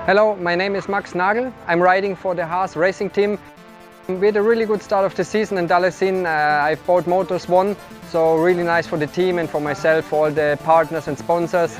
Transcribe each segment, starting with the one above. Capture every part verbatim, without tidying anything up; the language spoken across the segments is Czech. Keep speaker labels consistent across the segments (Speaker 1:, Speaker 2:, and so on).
Speaker 1: Hello, my name is Max Nagel. I'm riding for the Haas racing team. We had a really good start of the season in Dahlesien. Uh, I've bought Motors One, so really nice for the team and for myself, for all the partners and sponsors.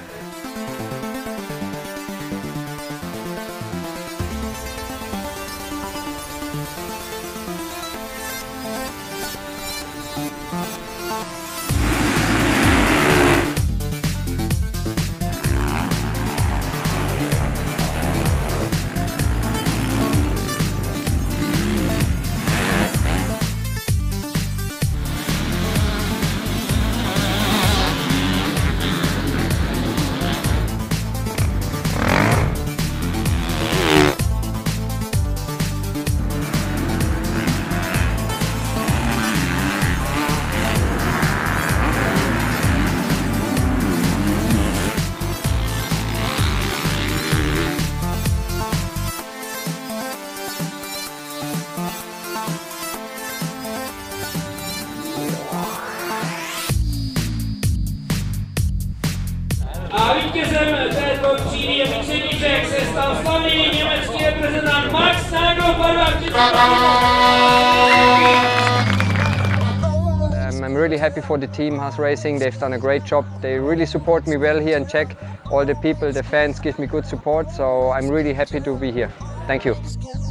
Speaker 2: A vítězem této třídy je víceníček se stal slavný německý reprezentant Max Nagel.
Speaker 1: Um, I'm really happy for the team Haas Racing. They've done a great job. They really support me well here in Czech. All the people, the fans give me good support, so I'm really happy to be here. Thank you.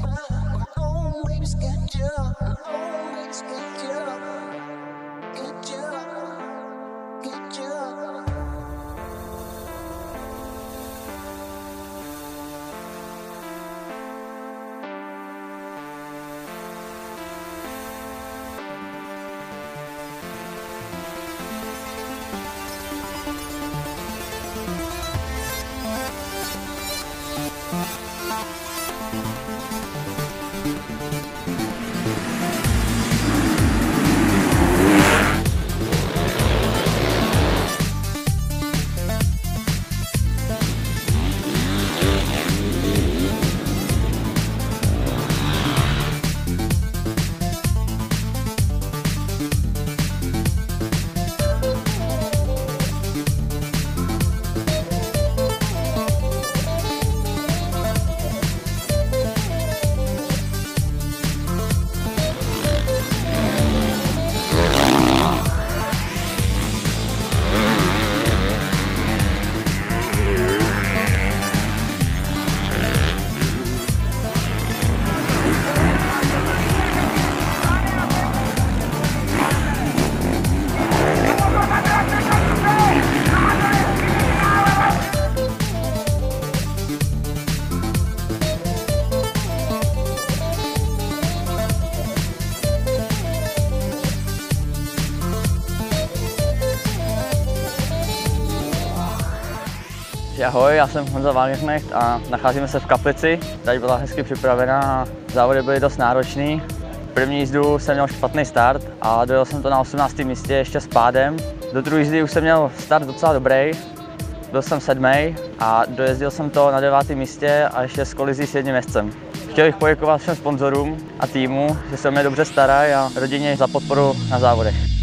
Speaker 3: Ahoj, já jsem Honza Wagenknecht a nacházíme se v Kaplici. Tady byla hezky připravená a závody byly dost náročný. První jízdu jsem měl špatný start a dojel jsem to na osmnáctém místě ještě s pádem. Do druhé jízdy už jsem měl start docela dobrý, byl jsem sedmý a dojezdil jsem to na devátém místě a ještě s kolizí s jedním jezdcem. Chtěl bych poděkovat všem sponzorům a týmu, že se o mě dobře starají, a rodině za podporu na závodech.